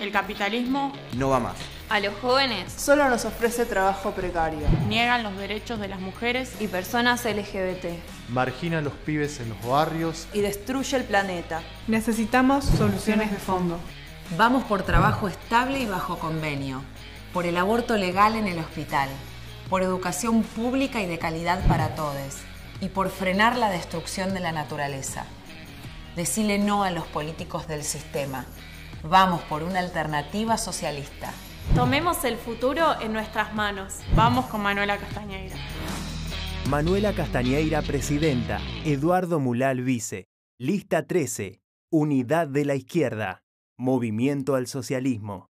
El capitalismo no va más. A los jóvenes solo nos ofrece trabajo precario. Niegan los derechos de las mujeres y personas LGBT. Margina a los pibes en los barrios y destruye el planeta. Necesitamos soluciones de fondo. Vamos por trabajo estable y bajo convenio, por el aborto legal en el hospital, por educación pública y de calidad para todos, y por frenar la destrucción de la naturaleza. Decile no a los políticos del sistema. Vamos por una alternativa socialista. Tomemos el futuro en nuestras manos. Vamos con Manuela Castañeira. Manuela Castañeira, presidenta. Eduardo Mulal, vice. Lista 13. Unidad de la Izquierda. Movimiento al Socialismo.